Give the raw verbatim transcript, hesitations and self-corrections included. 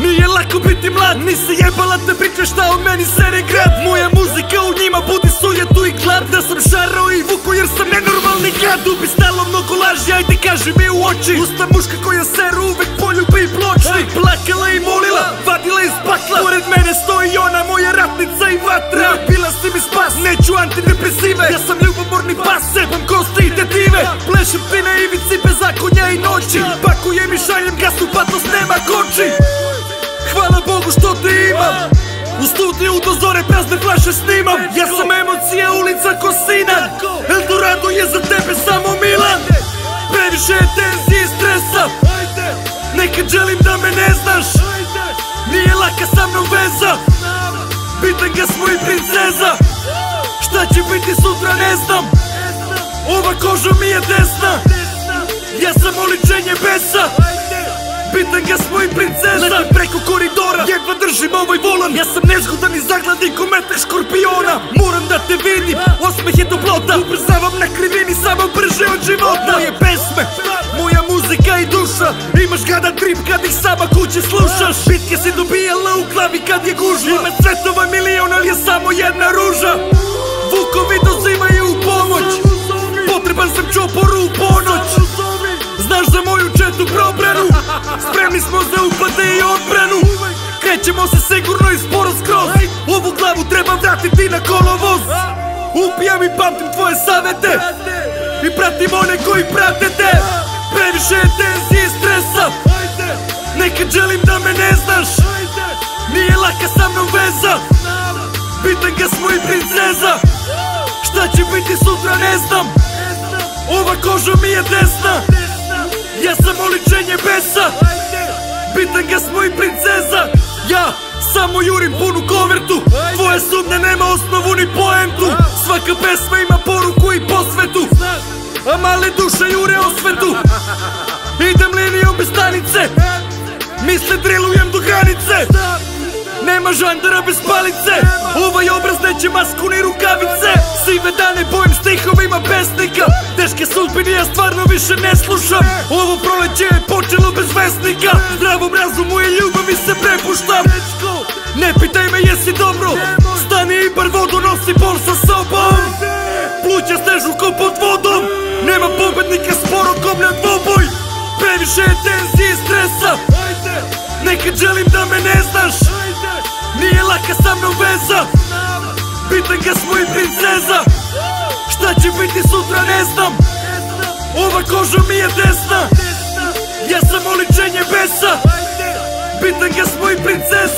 Nije lako biti mlad, nisi jebala te priče šta o meni sere grad. Moja muzika u njima budi sujetu i glad. Da sam šarao i vuko jer sam nenormalni gad. Ubi stalo mnogo laži, ajde kaži mi u oči. Usta muška koja seru uvek poljubi i pločni. Plakala i molila, vadila iz pakla. Pored mene stoji ona, moja ratnica i vatra. Bila si mi spas, neću antidepresive. Ja sam ljubomorni pas, sebam kosti i tetive. Plešem ti na ivici bez zakonja i noći. Pakujem i šaljem gasu, patos nema koči. Hvala Bogu što te imam. U studiju do zore prazne flaše snimam. Ja sam emocija, ulica ko Sinan. Eldorado je za tebe samo Milan. Previše je tenzije i stresa. Nekad želim da me ne znaš. Nije laka sa mnom veza. Bitan ga smo i princeza. Šta će biti sutra ne znam. Ova koža mi je desna. Ja sam oličenje besa. Bitan ga smo i princeza. Letim preko koridora, jedva držim ovaj volan. Ja sam nezgodan i zagladan ko metak škorpiona. Moram da te vidim, osmeh je toplota. Ubrzavam na krivini, samo brže od života. Moje pesme, moja muzika i duša. Imaš gada trip kad ih sama kući slušaš. Bitke si dobijala u glavi kad je gužva. Ima cvetova milion, ali je samo jedna ruža. Vukovi dozimaju u pomoć. Potreban sam čoporu u ponoć. Znaš za moju četu probranu. Spremni smo za upade i odbranu. Krećemo se sigurno i sporo skroz. Ovu glavu treba vratiti na kolovoz. Upijam i pamtim tvoje savete i pratim one koji prate te. Previše je tenzije i stresa. Nekad želim da me ne znaš. Nije laka sa mnom veza. Bitan ga smo i princeza. Šta će biti sutra ne znam. Ova koža mi je desna. Ja sam oličenje besa. Bitan ga smo i princeza. Ja samo jurim punu kovertu. Tvoje sumnje nema osnovu ni poentu. Svaka pesma ima poruku i posvetu. A male duše jure osvetu. Idem linijom bez stanice. Misle drilujem do granice. Nema žandara bez palice. Ovaj obraz neće masku ni rukavice. Sive dane bojim stihovima pesnika. Teške sudbine ja stvarno više ne slušam. Ovo proleće je počelo bez vesnika. Zdravom razumu i ljubavi se prepuštam. Ne pitaj me jesi dobro. Stani i bar vodu nosi bol sa sobom. Pluća stežu ko pod vodom. Nema pobednika sporo komlja dvoboj. Previše je tenzije i stresa. Nekad želim da me ne znaš. Nije laka sa mnom veza. Bitan ga smo i princeza. Šta će biti sutra ne znam. Ova koža mi je desna. Ja sam oličenje besa. Bitan ga smo i princeza.